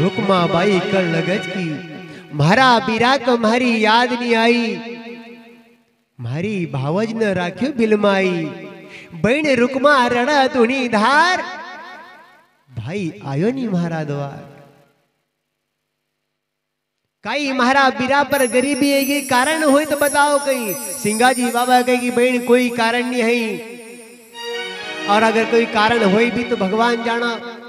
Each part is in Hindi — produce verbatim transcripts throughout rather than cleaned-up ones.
रुकमा बाई कर लगज की मारा बीरा को मारी याद नहीं आई, मारी भावज न राख्यो बिलमाई। बहन रुकमा रड़ा धुनी धार, भाई आयो नहीं महारा द्वार। कई महारा बीरा पर गरीबी है कारण हो तो बताओ। कहीं सिंगाजी बाबा कहे कि बहन कोई कारण नहीं है, और अगर कोई कारण हो भी तो भगवान जाना।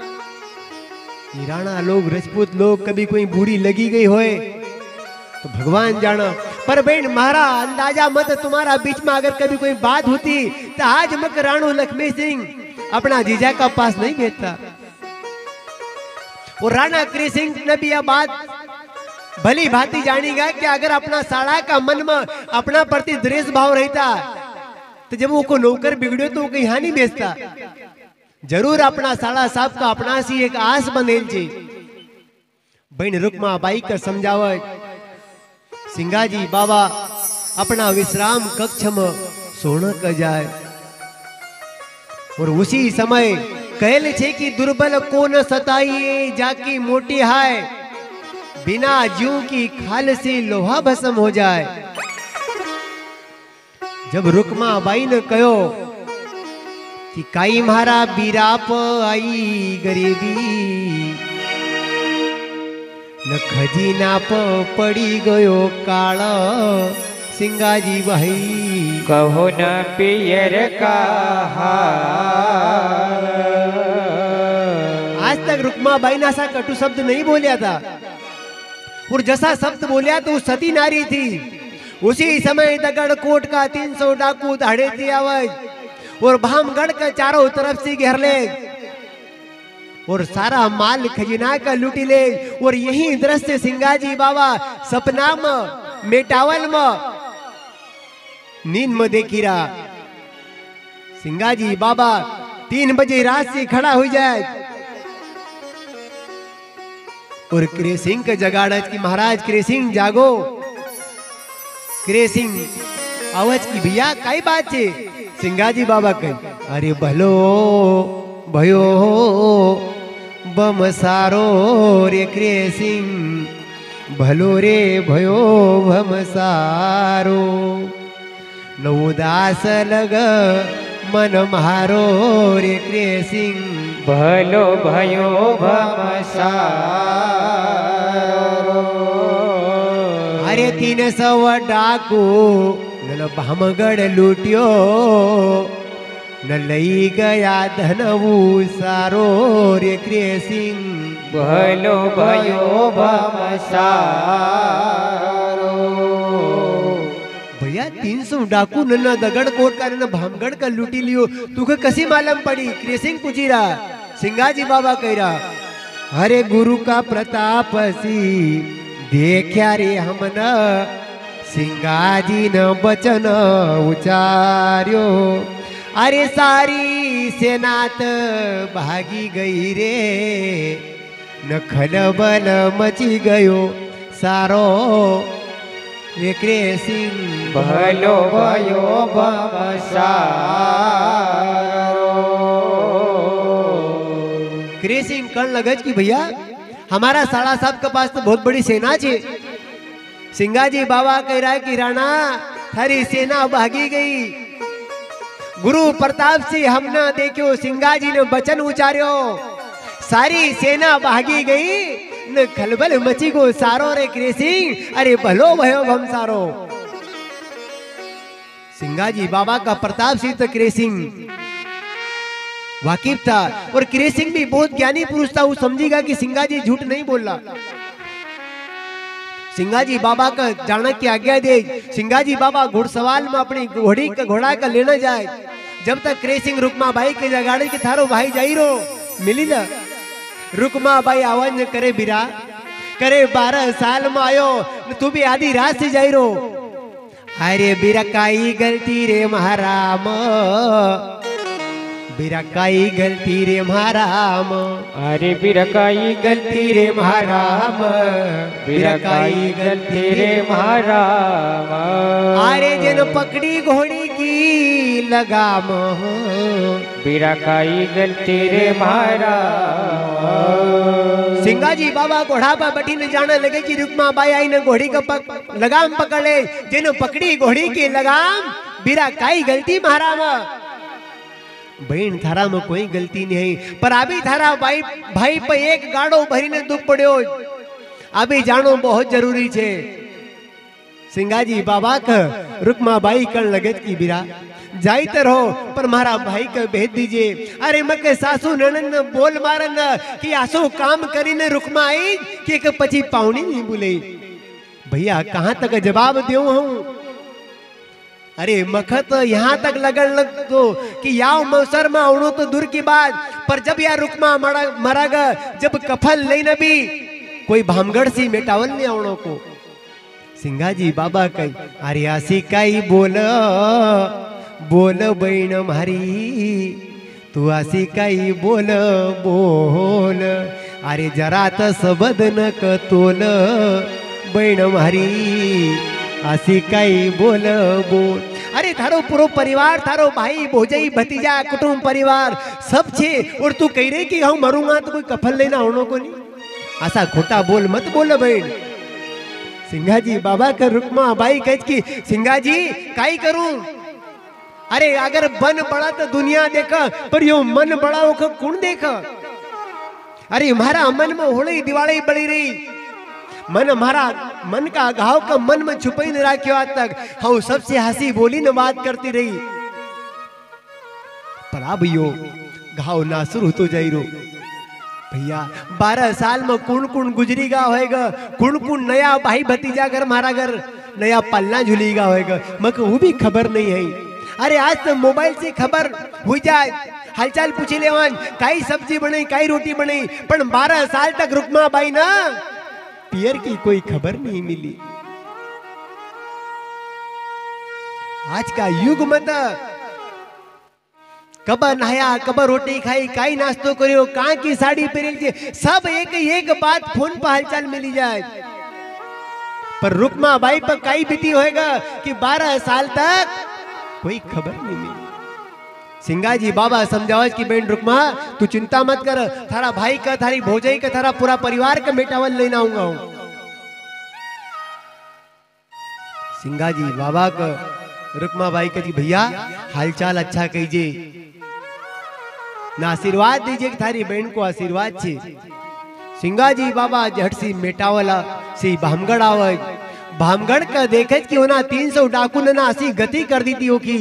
राणा लोग राजपूत लोग कभी कोई बुरी लगी गई होए तो भगवान जाना। पर बहन महारा अंदाजा मत, तुम्हारा बीच में अगर कभी कोई बात होती तो आज मक राणो लक्ष्मी सिंह अपना जीजा का पास नहीं भेजता। और राणा कृष्ण सिंह ने भी यह बात भली भांति जानेगा कि अगर अपना साड़ा का मन में अपना प्रति द्वेष भाव रहता तो जब वो को नौकर बिगड़ो तो वो कहीं हानि बेचता। जरूर अपना साड़ा साहब का अपना सी एक आस बंधेल जी। बहन रुकमा बाई का समझाव सिंगाजी बाबा अपना विश्राम कक्ष में सोना कर जाए। और उसी समय कहले छे कि दुर्बल को न सताइए जाकी मोटी हाय, बिना जू की खाल से लोहा भस्म हो जाए। जब रुकमा बाई ने कहो कि काई मारा बीराप आई गरीबी, न खजीना प पड़ी गयो काला। सिंगाजी भाई कहो न पियर का आज तक रुकमा बाई ने ऐसा कटु शब्द नहीं बोलिया था, और जैसा शब्द बोलिया तो सती नारी थी। उसी समय दगड़ कोट का तीन सौ डाकू धाड़े थी आवाज, और भामगढ़ के चारों तरफ से घेर ले और सारा माल खजीना का लूटी ले। और यही दृश्य सिंगाजी बाबा सपना में मेटावल में नींद में देखी रहा। सिंगाजी बाबा तीन बजे रात से खड़ा हो जाए और क्रेसिंग के जगाड़त की महाराज क्रेसिंग जागो। क्रेसिंग आवाज की भैया काई बात है? सिंगाजी बाबा कही अरे भलो भयो बम सारो रे क्रेसिंग, भलो रे भयो भम सारो, न उदास लग मन मारो रे क्रेसिंग, भलो भयो भम सारो। अरे तीन सौ डाकू न भामगढ़ लूटियो, न लई गया धनवू सारो रे क्रेसिंग, भलो भयो भम सारो। भैया तीन सौ डाकू न दगड़ कोट का न भामगढ़ का लूटी लियो, तुके कसी मालूम पड़ी? क्रेसिंग पूछी रहा। सिंगाजी बाबा कह रहा अरे गुरु का प्रताप सी देखा रे हमन, सिंगाजी न बचन उचार्यो, अरे सारी सेनात भागी गई रे, न खलबल मची गयो सारो रे क्रेसिंग, भलो भयो भम सारो। क्रेसिंग कर्ण लगज की भैया हमारा साड़ा साहब के पास तो बहुत बड़ी सेना है। सिंगाजी बाबा कह रहा है कि राणा थारी सेना भागी गई, गुरु प्रताप से हम न देखो, सिंगाजी ने वचन उचार्यो, सारी सेना भागी गई, न खलबल मची गो सारो रे क्रेसिंग, अरे भलो भयो भम सारो। सिंगाजी बाबा का प्रताप से तो क्रेसिंग वाकिफ था, और क्रेसिंग भी बहुत ज्ञानी पुरुष था। वो समझेगा कि सिंगाजी झूठ नहीं बोल रहा। सिंगाजी बाबा का जाना की आज्ञा दे। सिंगाजी बाबा घुड़सवार में अपनी घोड़ी का घोड़ा का लेना जाए। जब तक क्रेसिंग रुकमा बाई के जगाड़े के थारो भाई जाई रो मिली ना। रुकमा बाई आवाज न करे बिरा करे बारह साल में आयो तू भी आधी रात से जाई रो। अरे बिरा काई गलती रे महाराम, बिरकाई गलती रे महाराम, अरे बिरकाई गलती रे महाराम, बिरकाई गलती रे महाराम। अरे जन पकड़ी घोड़ी की लगाम बिरकाई गलती रे मारा। सिंगाजी बाबा घोड़ा पर बैठी ने जाने लगे कि रुक्मा बाई आई ने घोड़ी का पक, लगाम पकड़े जेनो पकड़ी घोड़ी की लगाम बिरा काई गलती महाराम। बहन थारा में कोई गलती नहीं पर अभी थारा भाई भाई पे एक गाड़ो भरी ने दुख पड़ो अभी जानो बहुत जरूरी छे। सिंगाजी बाबा का रुक्मा बाई कर लगत की बिरा जाई तो रहो पर मारा भाई का भेज दीजिए। अरे मके सासू ननन बोल मारन कि आसो काम करीने रुकमा आई कि एक पची पावनी नहीं बोले भैया कहाँ तक जवाब देऊं हूँ। अरे मखत यहाँ तक लगन लग तो कि याव मौसर में उड़ो तो दूर की बात पर जब यार रुकमा मरा मरागा जब कफल ले नबी कोई भामगढ़ सी मेटावल नहीं आवड़ो को। सिंगाजी बाबा कही अरे आसी काई बोल बोल बहन मारी तू आसी काई बोल बोल अरे जरा त सबद न कतोल बहन मारी आसी काई बोल बोल। अरे थारो पूरो परिवार थारो भाई भोजई भतीजा कुटुंब परिवार सब छे और तू कह रहे कि हम मरूंगा तो कोई कफल लेना होनो को नहीं ऐसा खोटा बोल मत बोल बहन। सिंगाजी बाबा का रुक्मा बाई कह की सिंगाजी काई करूं। अरे अगर बन बड़ा तो दुनिया देखा पर यो मन बड़ा हो कौन देखा। अरे हमारा मन में होली दिवाली बड़ी रही मन हमारा मन का घाव का मन में छुपाई नहीं रखियो आज तक हम सबसे हंसी बोली न बात करती रही पर अब यो घाव नासुर हो तो जाई रो भैया। बारह साल में कौन कौन गुजरीगा होएगा कौन कौन नया भाई भतीजा घर मारा घर नया पलना झूलीगा होएगा मक वो भी खबर नहीं है। अरे आज तो मोबाइल से खबर हो जाए हालचाल पूछी लेवन काई सब्जी बनी काई रोटी बनी पर बारह साल तक रुक्मा बाई ना पियर की कोई खबर नहीं मिली। आज का युग मत कब नहाया कब रोटी खाई काई नाश्तो करियो कहाँ की साड़ी पहनी सब एक एक बात फोन पर हालचाल मिली जाए पर रुक्मा बाई पर काई बीती होएगा कि बारह साल तक कोई खबर नहीं मिली। सिंगाजी बाबा समझावज की बेन रुक्मा तू चिंता मत कर थारा भाई का थारी भोजई का थारा पूरा परिवार का मेटावल लेना आऊंगा हूं। सिंगाजी बाबा का रुक्मा बाई का जी भैया हालचाल अच्छा कीजिए ना आशीर्वाद दीजिए कि थारी बहन को आशीर्वाद छे। सिंगाजी बाबा झट सी मेटावला सी भामगढ़ आवज भामगढ़ का देखे कि होना तीन सौ डाकू ने ना ऐसी गति कर दी थी की।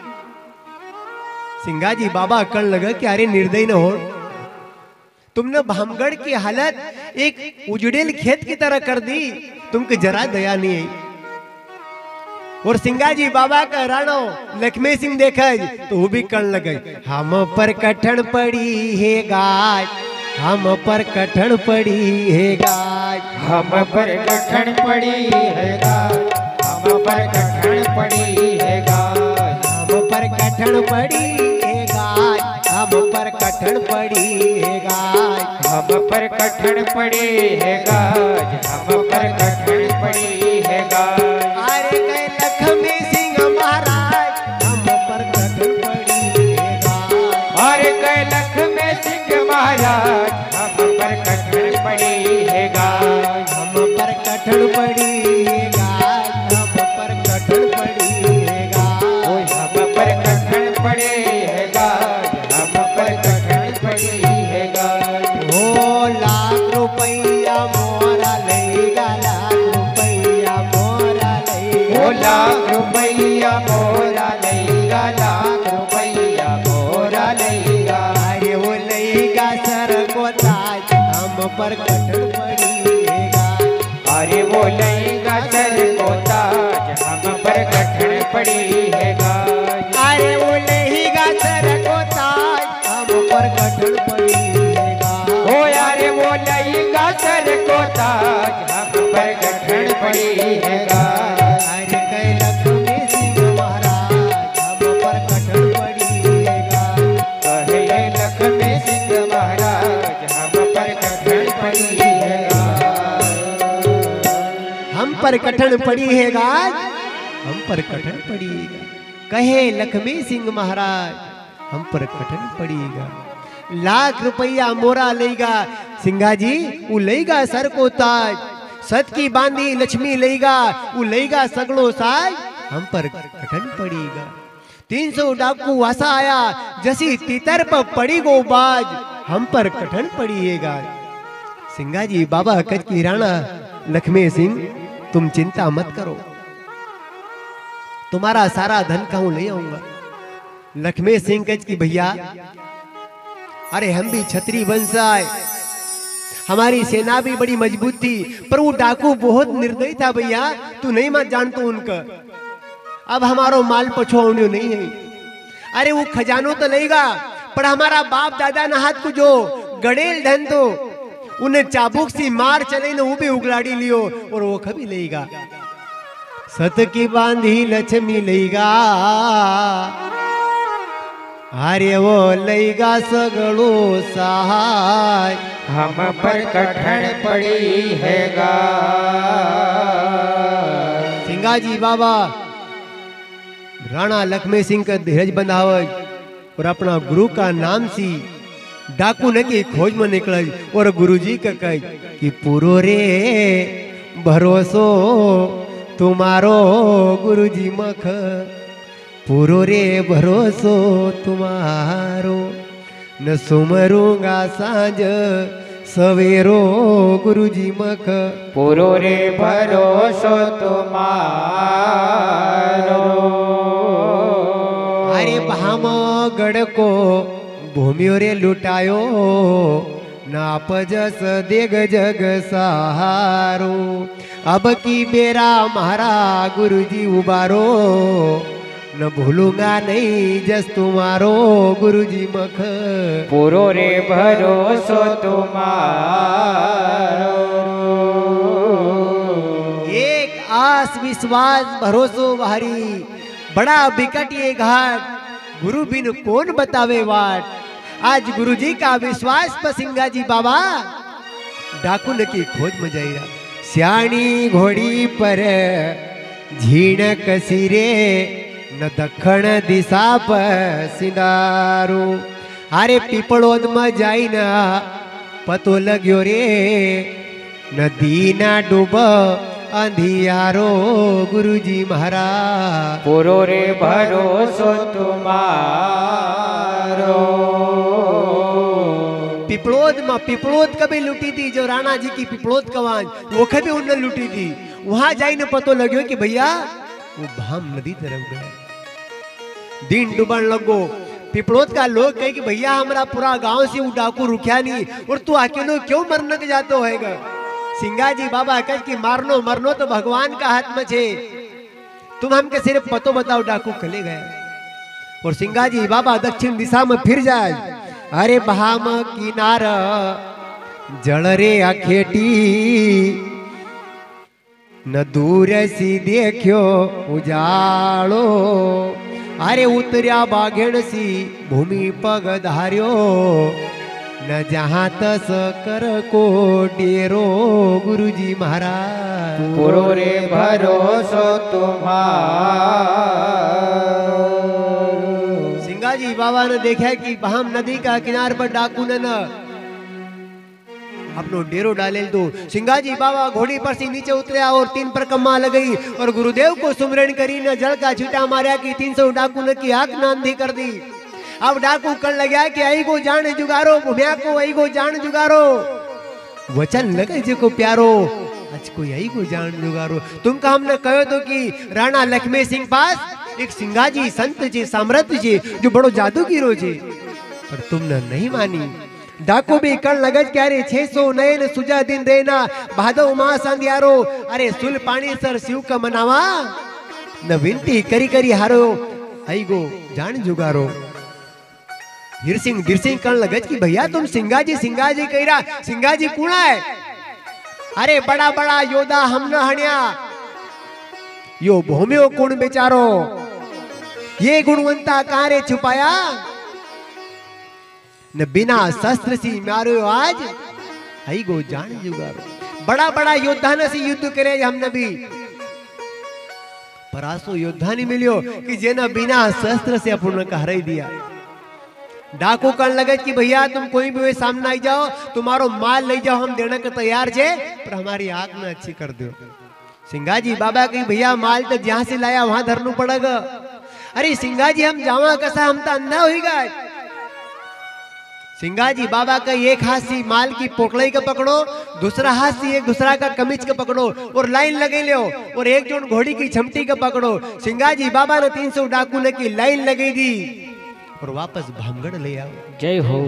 सिंगाजी बाबा कर लगा कि अरे निर्दयी न हो तुमने भामगढ़ की हालत एक उजड़ेल खेत की तरह कर दी तुमको जरा दया नहीं है। और सिंगाजी बाबा का राणो लक्ष्मी सिंह देखा तो वो भी कर लगे हम पर कठन पड़ी है गाय हम पर कठन पड़ी है गाय हम पर कठन पड़ी है गाय हम पर कठन पड़ी है गाय हम पर कठन पड़ी है गाय हम पर कठन पड़ी है गाय हम पर कठन पड़ी है गाय हम पर कठन पड़ी है गाय। अरे कह लक्ष्मी सिंह महाराज हम पर कठन पड़ी है गाय अरे कह लक्ष्मी सिंह महाराज हम पर कठन पड़ी है गाय हम पर कठन पड़ी है गाय हम पर कठन पड़ी है गाय ओए हम पर कठन पड़ी है गाय हम पर कठन पड़ी है गाय। ओ लाख रुपया मोरा लेगा लाख रुपया मोरा लेगा ओ लाख रुपया मोरा लेगा लाख रुपया मोरा लेगा। अरे वो लेगा सर को ताज हम पर कठन पड़ी है गाय अरे वो लेगा सर को ताज हम पर कठन पड़ी है गाय अरे वो लेगा सर को ताज हम पर कठन पड़ी है गाय ओ यारे वो लेगा सर को ताज हम पर कठन पड़ी है गाय। अरे कह लक्ष्मी सिंह महाराज हम पर कठन पड़ी है गाय कहे लक्ष्मी सिंह महाराज हम पर कठन पड़ी है गाय। हम पर कठन पड़ी है गाय हम पर कठन पड़ी है गाय। कहे लक्ष्मी सिंह महाराज हम पर कठिन पड़ेगा, लाख रुपया मोरा लेगा सिंगा जी वो लेगा सर को ताज, सत की बांधी लक्ष्मी लेगा वो लेगा सगड़ो साज, हम पर कठिन पड़ेगा। तीन सौ डाकू वासा आया जैसी तीतर पर पड़ी गो बाज, हम पर कठिन पड़िएगा। सिंगा जी बाबा कच की राणा लक्ष्मी सिंह तुम चिंता मत करो, तुम्हारा सारा धन कहूं ले आऊंगा। लक्ष्मी सिंह कच की भैया अरे हम भी छत्री वंश आए, हमारी सेना भी बड़ी मजबूत थी, पर वो डाकू बहुत निर्दयी था भैया, तू नहीं मत जानतो उनका। अब हमारो माल पछोड़ने नहीं है। अरे वो खजानो तो लेगा, पर हमारा बाप दादा न हाथ को जो गड़ेल धन तो उन्हें चाबुक सी मार चले न वो भी उगलाड़ी लियो और वो कभी लेगा। सत की बांधी लक्ष्मी लेगा, अरे वो लेगा सगड़ो सहाय, हम पर कठिन पड़ी हैगा। सिंगा जी बाबा राणा लक्ष्मी सिंह का धीरज बंधाव और अपना गुरु का नाम सी डाकू न की खोज में निकल और गुरुजी का कह कि पूरो रे भरोसो तुम्हारो गुरुजी मख, पूरो रे भरोसो तुम्हारो, न सुमरूंगा सांझ सवेरो गुरुजी मख, पूरो रे भरोसो तुम्हारो। अरे भाम गढ़ को भूमियो रे लुटायो, नापजस देग जग सहारो, अब की बेरा महारा गुरुजी उबारो, न भूलूंगा नहीं जस तुम्हारो गुरुजी मख, पूरो रे भरोसो तुम्हारो। एक आस विश्वास भरोसो भारी, बड़ा बिकट ये घाट, गुरु बिन कौन बतावे वाट। आज गुरुजी का विश्वास पर सिंगा जी बाबा डाकू न की खोज में जाइरा। श्याणी घोड़ी पर झीणक सिरे, न दक्षिण दिशा पर सिंगारो, अरे पीपलोद में जाई न पतो लग्यो रे, नदी ना डूब अंधियारो गुरुजी महाराज, पूरो रे भरोसो तुम्हारो। पिपलोद में पिपलोद कभी लूटी थी, जो राणा जी की पिपलोद कवान वो कभी उन्होंने लूटी थी। वहां जाई न पतो लग्यो कि भैया वो भाम नदी तरफ गया, दिन डूबन लगो। पिपलोद का लोग कहे कि भैया हमारा पूरा गांव से वो डाकू रुकिया नहीं और तू अकेलो क्यों मरने के जातो होएगा। सिंगा जी बाबा कह कि मारनो मरनो तो भगवान का हाथ में छे, तुम हमके सिर्फ पतो बताओ डाकू कले गए। और सिंगा जी बाबा दक्षिण दिशा में फिर जाए, अरे बहाम किनार जल रे अखेटी, न दूर सी देखियो उजाड़ो, अरे उतरिया बाघेण सी भूमि पग धार्यो, न जहाँ तस कर को डेरो गुरुजी महाराज, पूरो रे भरोसो तुम्हारो। सिंगा जी बाबा ने देखा कि बहाम नदी का किनार पर डाकू ने न अपनो डेरो डाले तो सिंगा जी बाबा घोड़ी पर से नीचे उतरया और तीन पर कम्मा लगई और गुरुदेव को सुमरण करी न जल का छीटा मारा कि तीन सौ डाकू ने की आंख नांधी कर दी। अब डाकू कर लगा कि आई को जान जुगारो, भूमिया को आई को जान जुगारो, वचन लगे जे को प्यारो, आज को आई को जान जुगारो। तुमका हमने कहो तो कि राणा लक्ष्मी सिंह पास एक सिंगाजी संत जी सामर्थ्य जी जो बड़ो जादूगिरो जी, पर तुमने नहीं मानी। डाकू भी कर लगज क्या रे छह सौ नयन सुजा दिन देना भादव मास अंधियारो, अरे सुल पानी सर शिव का मनावा न विनती करी करी हारो, आई गो जान जुगारो। हीर सिंह गिर सिंह कर लगज कि भैया तुम सिंगाजी सिंगाजी कहिरा, सिंगाजी कौन है? अरे बड़ा बड़ा योद्धा हम न हण्या, यो भूमियो कुण बेचारो, ये गुणवंता कहां रे छुपाया, न बिना शस्त्र सी मारो आज, आई गो जान जुगारो। बड़ा बड़ा योद्धा न सी युद्ध करे हम नबी, पर आसो योद्धा नहीं मिलियो कि जेना बिना शस्त्र से अपूर्ण का हराई दिया। डाकू कहने लगे कि भैया तुम कोई भी वे सामने आई जाओ, तुम्हारो माल ले जाओ, हम देने को तैयार छे, पर हमारी आंख न अच्छी कर दो। सिंगाजी बाबा कही भैया माल तो जहां से लाया वहां धरना पड़ेगा। अरे सिंगाजी हम जावा कैसा, हम तो अंधा हो गए। सिंगाजी बाबा का एक हाथ से माल की पोटलाई का पकड़ो, दूसरा हाथ से एक दूसरा का कमीज का पकड़ो और लाइन लगे लो, और एक जोन घोड़ी की छमटी का पकड़ो। सिंगाजी बाबा ने तीन सौ डाकू ने की लाइन लगी दी और वापस भामगढ़ ले आओ। जय हो।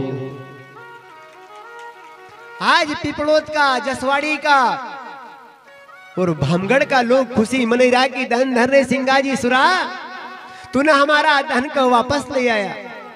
आज पिपलोद का, जसवाड़ी का और भामगढ़ का लोग खुशी मनाई रहा कि धन धन रे सिंगाजी सुरा, तूने हमारा धन को वापस ले आया।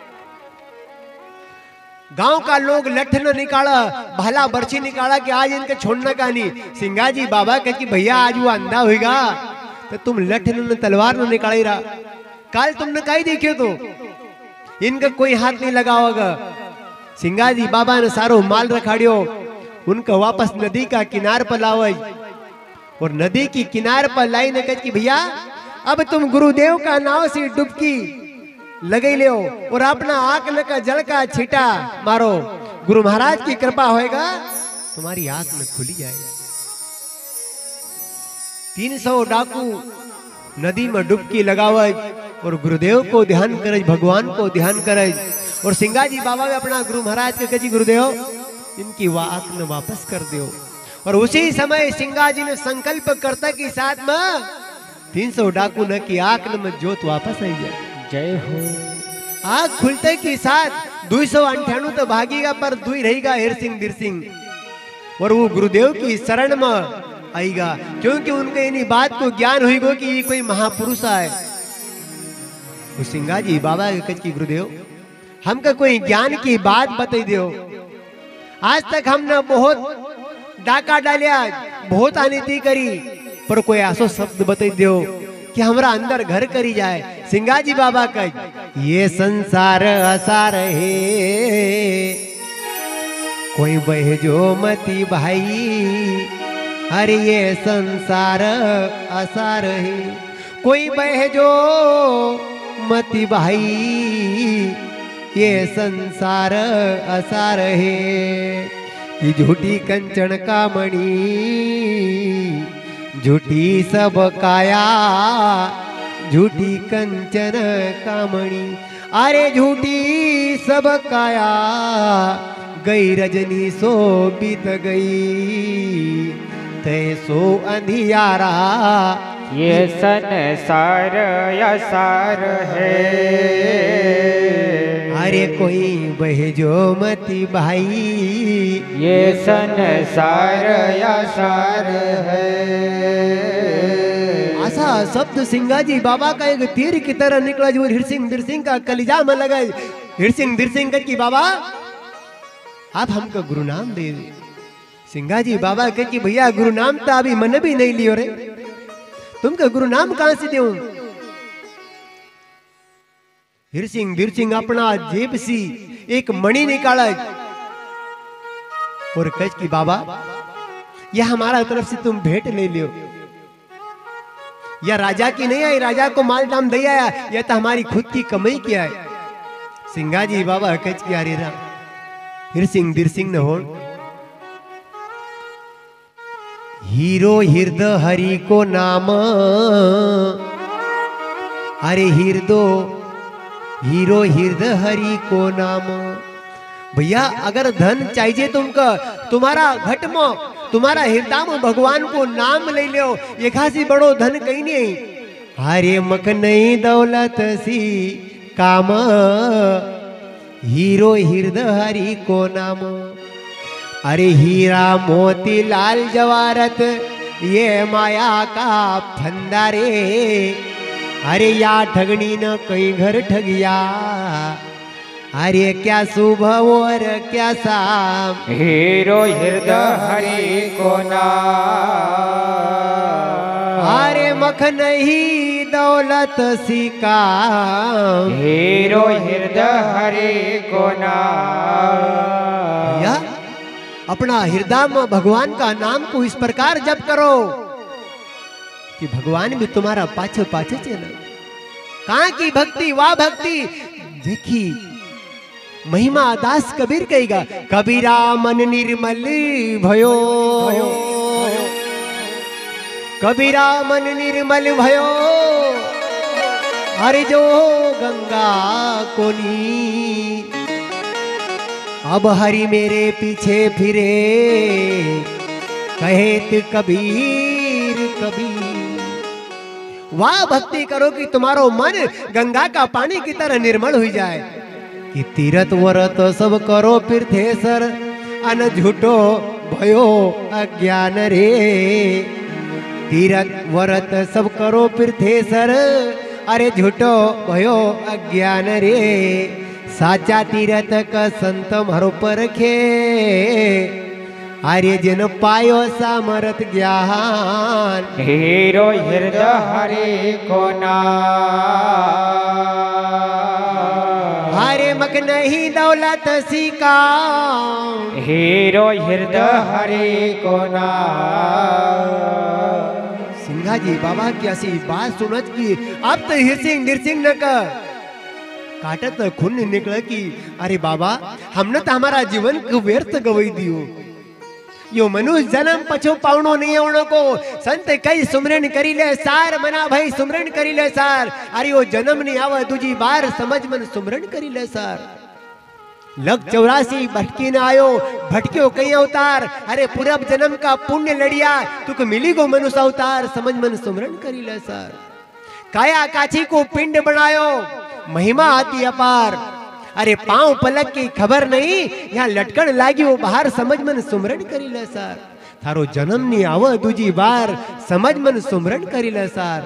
गांव का लोग लठ न निकाला, भाला बर्छी निकाला कि आज इनके छोड़ने का नहीं। सिंगाजी बाबा कहे कि भैया आज वो अंधा होगा तो तुम लठ न तलवार न निकाली रहा, काल तुमने कहीं देखियो तो इनका कोई हाथ नहीं लगा होगा। सिंगाजी बाबा ने सारो माल रखाड़ियो, उनको वापस नदी का किनार पर लावे और नदी की किनार पर लाई ने कहा कि भैया अब तुम गुरुदेव का नाव से डुबकी लगे ले और अपना आंख न का जल का छीटा मारो, गुरु महाराज की कृपा होएगा तुम्हारी आंख में खुली जाएगी। तीन सौ डाकू नदी में डुबकी लगावे और गुरुदेव को ध्यान करे, भगवान को ध्यान करे। और सिंगाजी बाबा ने अपना गुरु महाराज के कही गुरुदेव इनकी आंख न वापस कर दो। और उसी समय सिंगाजी ने संकल्प करता कि साथ में तीन सौ डाकू न की आंख में जोत वापस आई जाए। जय हो। आंख खुलते के साथ दो सौ अंठाणु तो भागेगा पर दुई रहेगा हिर सिंह दिर सिंह और वो गुरुदेव की शरण में आएगा, क्योंकि उनके इन्हीं बात को ज्ञान हुई गो कि ये कोई महापुरुष है। वो सिंगाजी बाबा के कच की गुरुदेव हमका कोई ज्ञान की बात बता दो। आज तक हमने बहुत डाका डालिया, बहुत अनिति करी, पर कोई ऐसो शब्द बता दो कि हमारा अंदर घर करी जाए। सिंगाजी बाबा का ये संसार असार है, कोई बह जो मती भाई, अरे ये संसार असार है, कोई बह जो मती भाई, ये संसार असार है। ये झूठी कंचन का मणि, झूठी सब काया, झूठी कंचन कामणी, अरे झूठी सब काया, गई रजनी सो बीत गई, तैसो अंधियारा, ये संसार असार है। अरे कोई बहजो मती भाई, ये संसार असार है। ऐसा शब्द सिंगाजी बाबा का एक तीर की तरह निकला जो हिर सिंह दिर सिंह का कलिजा में लगा। हिर सिंह दिर सिंह की बाबा आप हमको गुरु नाम दे दे। सिंगाजी बाबा कहे कि भैया गुरु नाम तो अभी मन भी नहीं लियो रे, तुमको गुरु नाम कहां से दूं। हिर सिंह दिर सिंह अपना जेब सी एक मणि निकाला और कहे कि बाबा यह हमारा तरफ से तुम भेंट ले लियो, या राजा की नहीं आई, राजा को माल दाम दे आया, यह तो हमारी खुद की कमाई किया है। सिंगाजी बाबा कच किया रे रा हिर सिंह दिर सिंह न हो, हीरो हृदय हरि को नाम, अरे हिरदो हीरो हृदय हरि को नाम। भैया अगर धन चाहिए तुमको, तुम्हारा घट में, तुम्हारा हृदय में भगवान को नाम ले लो, ये खासी बड़ो धन कहीं नहीं। हरे मक नहीं दौलत सी काम, हीरो हृदय हरि को नाम। अरे हीरा मोती लाल जवारत ये माया का फंदा रे, अरे या ठगनी न कहीं घर ठगिया, अरे क्या सुबह और क्या शाम, हीरो हृदय हरि को नाम। अरे मख नहीं दौलत सी काम, हीरो हृदय हरि को नाम। या अपना हृदय में भगवान का नाम को इस प्रकार जप करो कि भगवान भी तुम्हारा पाछे पाछे चले। कहाँ की भक्ति, वाह भक्ति देखी महिमा दास कबीर कहेगा, कबीरा मन निर्मल भयो, कबीरा मन निर्मल भयो, अरे जो गंगा कोनी, अब हरि मेरे पीछे फिरे, कहेत कबीर कबीर। वाह भक्ति करो कि तुम्हारो मन गंगा का पानी की तरह निर्मल हो जाए। कि तीरथ व्रत सब करो फिर थे सर, अन झूठो भयो अज्ञान रे। तीरथ व्रत सब करो फिर थे सर, अरे झूठो भयो अज्ञान रे। साचा तीरथ का संत हरो परखे, आर्य जन पायो सामरथ ज्ञान। हीरो हृदय हरे को हरे मक नहीं दौलत सिका, हीरो हृदय हरे को सिंघा जी बाबा की ऐसी बात सुनत की अब तो हिरसिंह निरसिंह न कर काटत खून निकल की अरे बाबा हमने तो हमारा जीवन को व्यर्थ गवई दियो। यो मनुष्य जन्म पछो पावनो नहीं आवणो को संत कई सुमरन करी ले सार मना भाई सुमरन करी ले सार। अरे वो जन्म नहीं आवे दूजी बार समझ मन सुमरन करी ले सार। लग चौरासी भटकी न आयो भटक्यो कई अवतार। अरे पूरब जन्म का पुण्य लड़िया तुक मिली गो मनुष्य अवतार समझ मन सुमरन करी ले सार। काया काछी को पिंड बनायो महिमा आती अपार। अरे पांव पलक की खबर नहीं यहाँ लटकन लागी वो बाहर समझ मन सुमरन करी ले सार। थारो जन्म नहीं आव दूजी बार समझ मन सुमरन करी ले सार।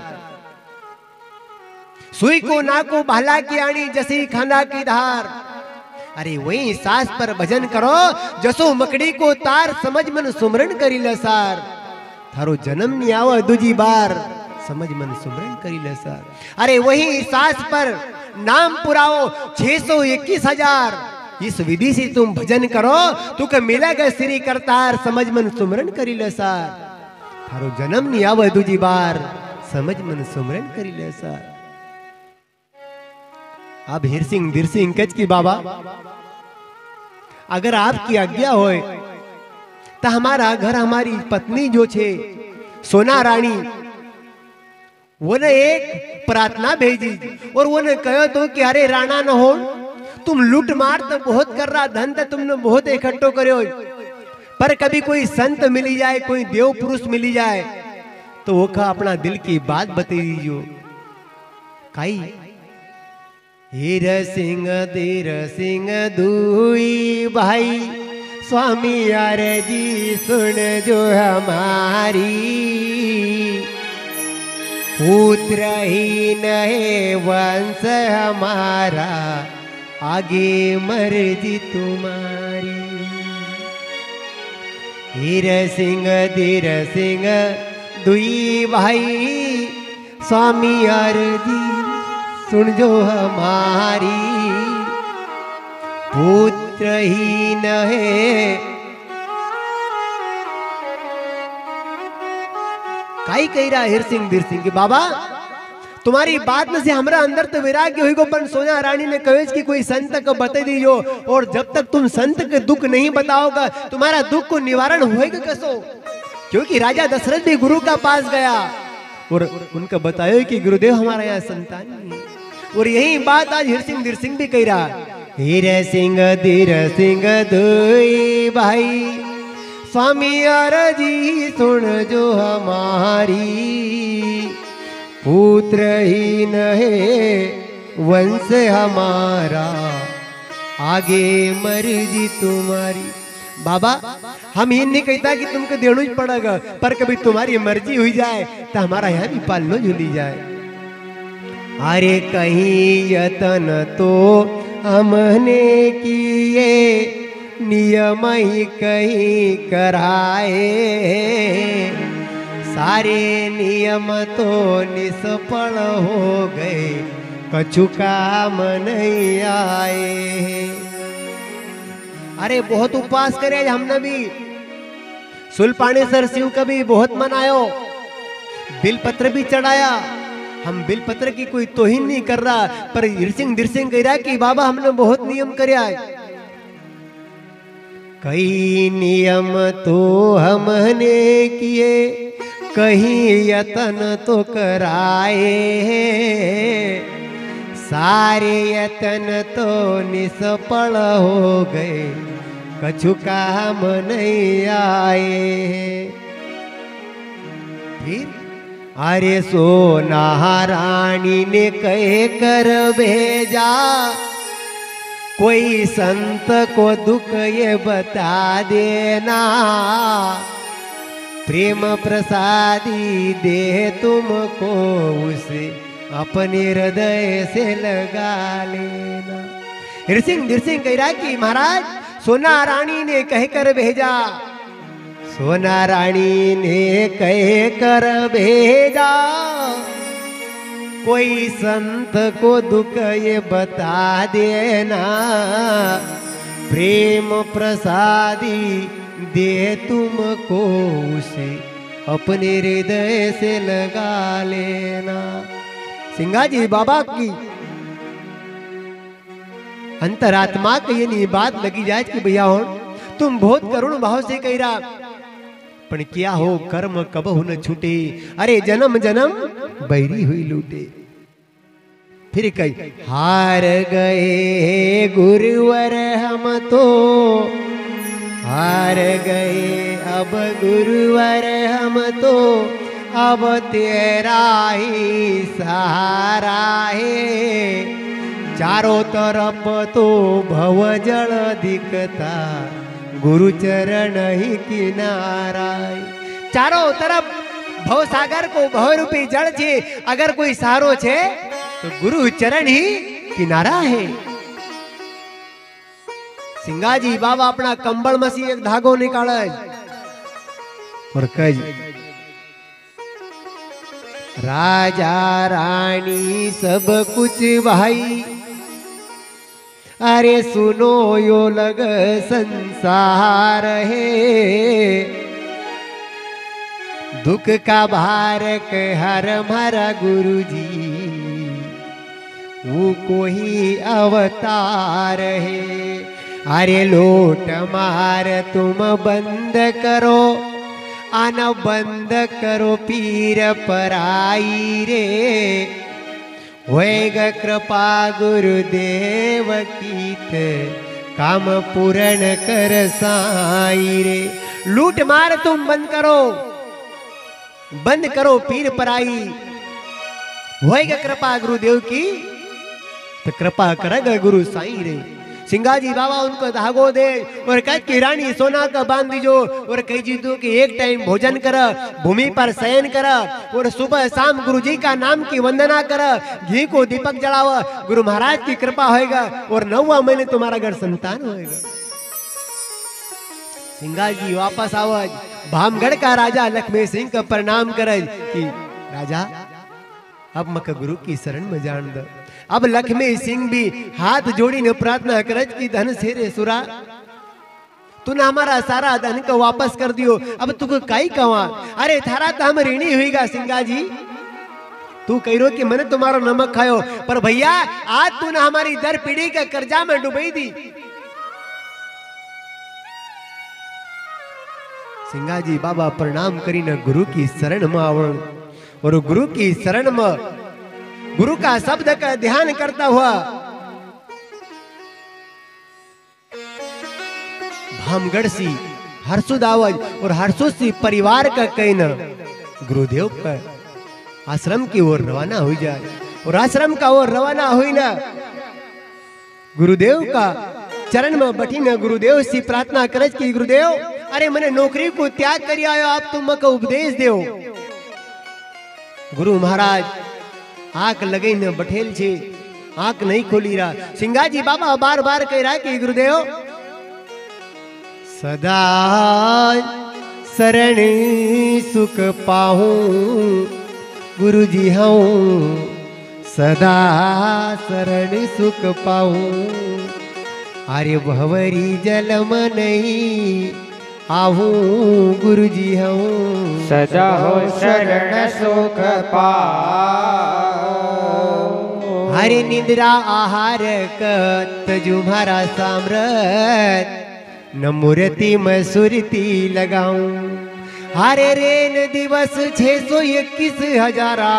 सुई को नाको भाला की आनी जसी खाना की धार। अरे वही सास पर भजन करो जसो मकड़ी को तार समझ मन सुमरन करी ले सार। थारो जन्म नहीं आव दूजी बार समझ मन सुमरन करी ले सार। अरे वही सास पर नाम पुराओ छह सौ इक्कीस हजार। इस विधि से तुम भजन करो तुक मिलेगा श्री करतार समझ मन सुमरन करी ले सार। थारो जन्म नहीं आवे दूजी बार समझ मन सुमरन करी ले सार। अब हिरसिंह दिरसिंह कच की बाबा अगर आपकी आज्ञा होए तो हमारा घर हमारी पत्नी जो छे सोना रानी वो ने एक प्रार्थना भेजी और वो ने कहो तो कि अरे राणा न हो तुम लूट मार तो बहुत कर रहा धन तो तुमने बहुत इकट्ठो करे हो पर कभी कोई संत मिली जाए कोई देव पुरुष मिली जाए तो वो का अपना दिल की बात बता दीजिए। काई हीर सिंह धीर सिंह दुई भाई स्वामी यार जी सुन जो हमारी। पुत्र ही नहे वंश हमारा आगे मर्जी तुम्हारी। हीर सिंह धीर सिंह दुई भाई स्वामी अर्जी सुन जो हमारी। पुत्र ही नहे काई कही रहा हिरसिंह दिरसिंह की बाबा तुम्हारी बात में से हमारा अंदर तो वैराग्य हुई गो पर सोना रानी ने कहे कि कोई संत को बता दीजो और जब तक तुम संत के दुख नहीं बताओगा तुम्हारा दुख को निवारण होएगा कैसो। क्योंकि राजा दशरथ भी गुरु का पास गया और उनका बताया कि गुरुदेव हमारा यहाँ संतान नहीं है। और यही बात आज हिरसिंह दिरसिंह भी कह रहा। हीर सिंह धीर सिंह दुई भाई स्वामी अर्जी सुन जो हमारी। पुत्र ही नहे वंश हमारा आगे मर्जी तुम्हारी। बाबा हम ये नहीं कहता कि तुमको देना ही पड़ेगा पर कभी तुम्हारी मर्जी हुई जाए तो हमारा यहाँ भी पालनो झूली जाए। अरे कहीं यतन तो हमने किए नियम ही कहीं कराए। सारे नियम तो निष्फल हो गए कछु काम नहीं आए। अरे बहुत उपवास करे हमने भी सुलपाणेश्वर शिव का भी बहुत मनायो बिलपत्र भी चढ़ाया। हम बिलपत्र की कोई तोहिन नहीं कर रहा, पर हिरसिंह दिरसिंह कह रहा कि बाबा हमने बहुत नियम करया है। कई नियम तो हमने किए, कहीं यतन तो कराए, सारे यतन तो निष्फल हो गए, कछु काम नहीं आए। फिर अरे सोना रानी ने कह कर भेजा, कोई संत को दुख ये बता देना, प्रेम प्रसादी दे तुमको उसे अपने हृदय से लगा लेना। हिरसिंह दिरसिंह कह रहा कि महाराज सोना रानी ने कहकर भेजा, सोना रानी ने कह कर भेजा, कोई संत को दुख ये बता देना, प्रेम प्रसादी दे तुमको उसे अपने हृदय से लगा लेना। सिंगाजी बाबा की अंतरात्मा की ये बात लगी जाए कि भैया हो तुम बहुत करुण भाव से कह रहा, पण क्या हो कर्म कबहु न छूटे, अरे जन्म जन्म बैरी हुई लूटे। फिर कही हार गए गुरुवर हम तो, हार गए अब गुरुवर हम तो, अब तेरा ही सहारा है, चारों तरफ तो भवजल दिखता, गुरु चरण ही किनारा। चारों तरफ भव सागर को भव रूपी जल छे, अगर कोई सहारो छे तो गुरु चरण ही किनारा है। सिंगाजी बाबा अपना कंबल में से एक धागो निकाले और कहे राजा रानी सब कुछ भाई, अरे सुनो यो लग संसार है, दुख का भार हर हमारा गुरु जी, वो कोई अवतार है। अरे लोट मार तुम बंद करो, आना बंद करो पीर पराई रे, होएगा कृपा गुरुदेव कीत, काम पूर्ण कर साई रे। लूट मार तुम बंद करो, बंद करो पीर पराई, होएगा कृपा गुरुदेव की, तो कृपा करेगा गुरु साई रे। सिंगाजी बाबा उनको धागो दे और कह कि रानी सोना का बांध दीजो, और कह जी दो कि एक टाइम भोजन कर, भूमि पर शयन कर, और सुबह शाम गुरु जी का नाम की वंदना कर, घी को दीपक जलाव, गुरु महाराज की कृपा होएगा और नौवा महीने तुम्हारा घर संतान होएगा। सिंगाजी वापस आवज, भामगढ़ का राजा लक्ष्मी सिंह का प्रणाम करे कि राजा अब मक गुरु की शरण में जान दो। अब लक्ष्मी सिंह भी हाथ जोड़ी ने प्रार्थना करत कि धन से रे सुरा, तूने हमारा सारा धन को वापस कर दियो, अब तुको काई कवा, अरे थारा तो हम ऋणी हुईगा सिंगाजी, तू कह रो कि मैंने तुम्हारा नमक खायो, पर भैया आज तूने हमारी दर पीढ़ी के कर्जा में डुबई दी। सिंगाजी बाबा प्रणाम करी न गुरु की शरण में आवण, और गुरु की शरण में गुरु का शब्द का ध्यान करता हुआ भामगढ़ सी हर्षुद आवज और हर्षुद सी परिवार का कहना गुरुदेव का आश्रम की ओर रवाना हो जाए, और आश्रम का ओर रवाना हुई ना गुरुदेव का चरण में बैठी न गुरुदेव से प्रार्थना करज कि गुरुदेव अरे मैंने नौकरी को त्याग कर आयो, आप तुम को उपदेश दो। गुरु महाराज आंख लगे न बठेल छे, आंख नहीं खोली रहा। सिंगाजी बाबा बार बार कह रहा है कि गुरुदेव सदा शरण सुख पाऊं, गुरु जी हूँ सदा शरण सुख पाऊं, अरे भंवरी जलम नहीं आहूं गुरु जी हूँ सदा हो शरण सुख पाओ। हरे निद्रा आहार तजु मारा साम्रत न मूर्ति में सुरती लगाऊं। हरे रेन दिवस छह सौ इक्कीस हजारा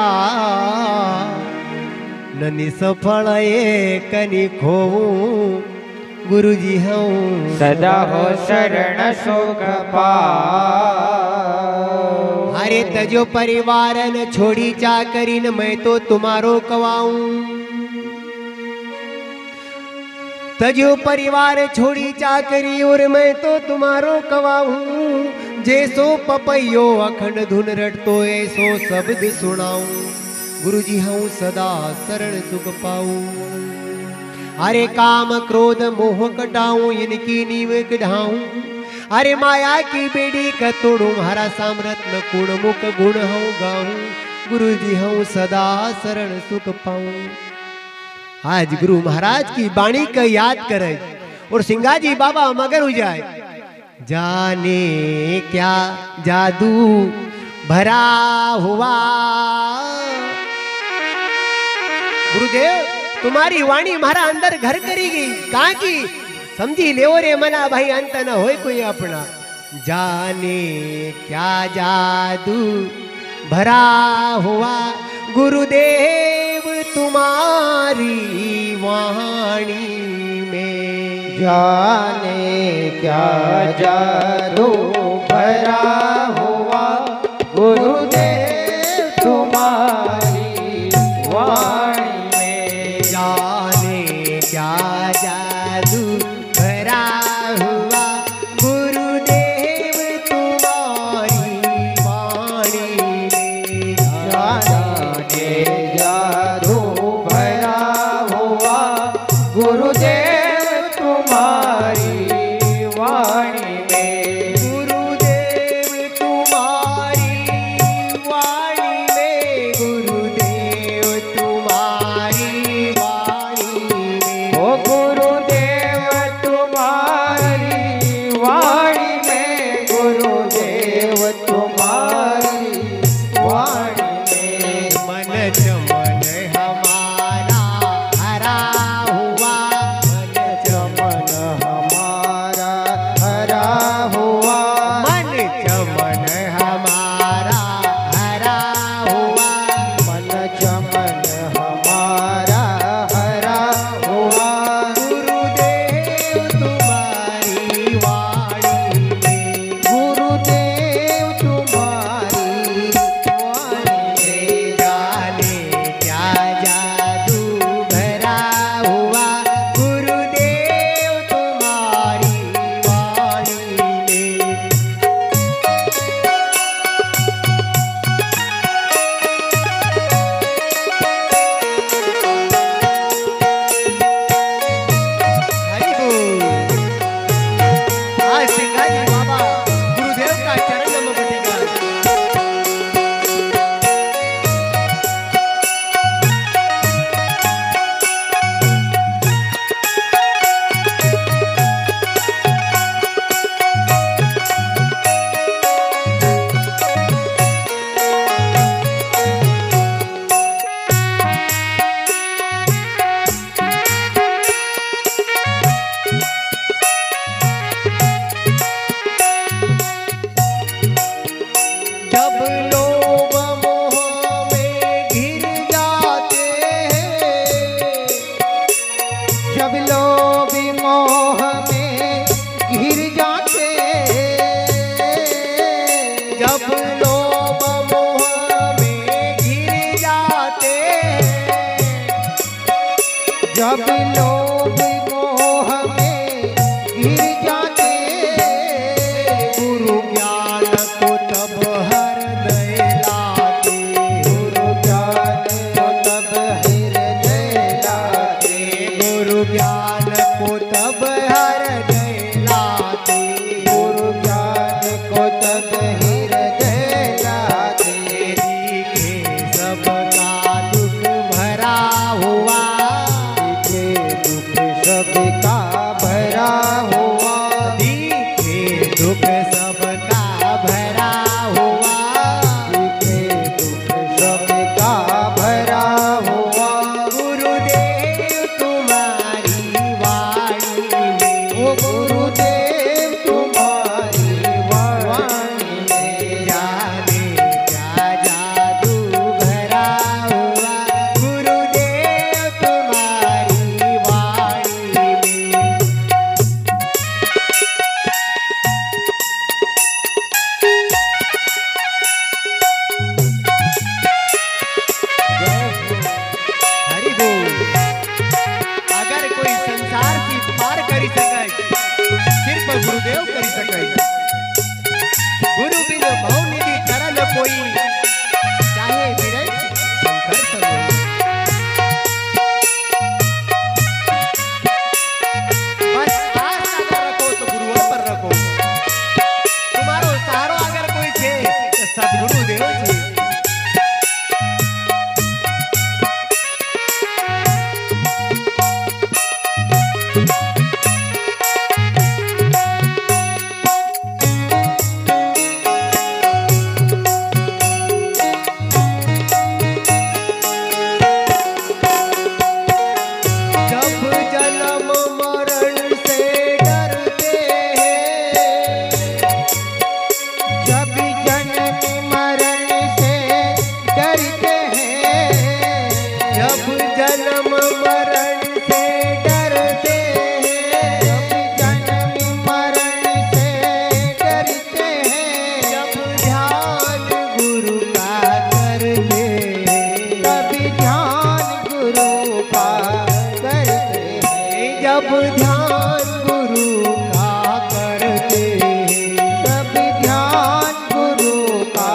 ननी सफल एक खोऊं गुरु जी हूँ सदा हो शरण सुख पाओ। हरे तजो परिवार न छोड़ी चाकरी न मैं तो तुम्हारो कवाऊं। तजो परिवार छोड़ी चाकरी और मैं तो तुम्हारो कवाऊं। जैसो पपैयो अखंड धुन रटतो ऐसो शब्द सुनाऊं। गुरु जी हूँ सदा शरण सुख पाऊं। अरे काम क्रोध मोह कटाऊं इनकी नीव कढ़ाऊं। अरे माया की बेड़ी का तोड़ूं हरा सामरत न कुण मुख गुण हूँ गाऊं। गुरु जी हूँ सदा शरण सुख पाऊं। आज गुरु महाराज की वाणी का याद करे और सिंगाजी बाबा मगर हो जाए। जाने क्या जादू भरा हुआ गुरुदेव तुम्हारी वाणी हमारा अंदर घर करेगी कहाँ की समझी ले रे मना भाई अंत न होए कोई अपना। जाने क्या जादू भरा हुआ गुरुदेव तुम्हारी वाणी में। जाने क्या जादू भरा हुआ गुरुदेव तुम्हारी वाणी में। जाने क्या जादू भरा हुआ गुरुदेव तुम्हारी वाणी में। जाने जादू भरा हुआ गुरुदेव तुम्हारी वाणी में। गुरुदेव तुम्हारी वाणी में। गुरुदेव तुम्हारी वाणी में। ओ गुरुदेव तुम्हारी वाणी में। गुरुदेव तुम्हारी वाणी में। मन चमन हमारा हरा हुआ। मन चमन हमारा हरा हुआ। मन चमन हमारा हरा हुआ। मन चमन हमारा हरा हुआ। गुरुदेव तुम्हारी वाणी में। गुरुदेव तुम्हारी वाणी में। जाने क्या जादू भरा हुआ गुरुदेव तुम्हारी वाणी में। हरि बोल। आज सिंगाजी बाबा गुरुदेव का चरण नमः बटेगा। जब लोभ मोह में घिर जाते हैं। जब लोभ मोह में घिर जाते। जब लोभ मोह में घिर जाते हैं। जब लोभ मोह में घिर जाते। गुरु ज्ञान को तब हृदय कोई, चाहे विरज शंकर समोई। बस आस अगर रखो तो गुरुवर पर रखो, तुम्हारो सहारो अगर कोई छे तो सद्गुरु देव छे। जब ध्यान गुरु का करते, सब ध्यान गुरु का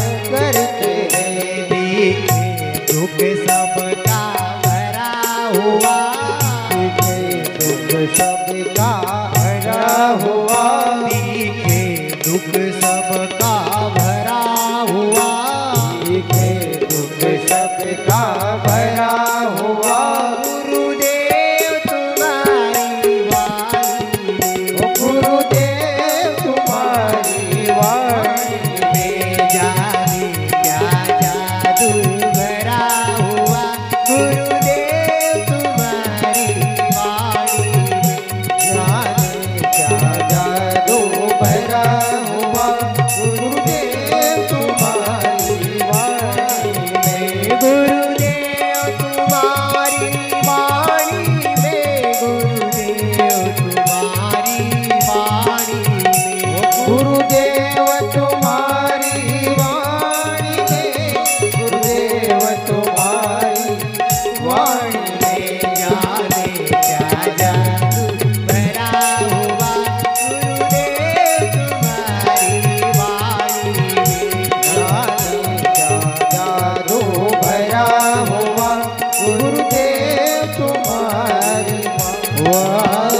करते हैं। दिखे दुख सबका भरा हुआ, दिखे दुख सबका भरा हुआ, दिखे दुख सबका भरा हुआ, दिखे दुख सबका भरा हुआ। गुरुदेव तुम्हारी वाणी, ओ गुरुदेव तुम्हारी वाणी में जाने क्या जादू भरा हुआ। गुरुदेव तुम्हारी वाणी में जाने क्या जादू भरा हुआ। गुरुदेव तुम्हारी वाणी में, गुरुदेव तुम्हारी वाणी में, गुरुदेव तुम्हारी वाणी में, गुरुदेव तुम्हारी वाणी में, गुरुदेव तुम्हारी वाणी में, जाने क्या जादू भरा हुआ। गुरुदेव तुम्हारी वाणी में, जाने क्या जादू भरा हुआ। गुरुदेव तुम्हारी वाणी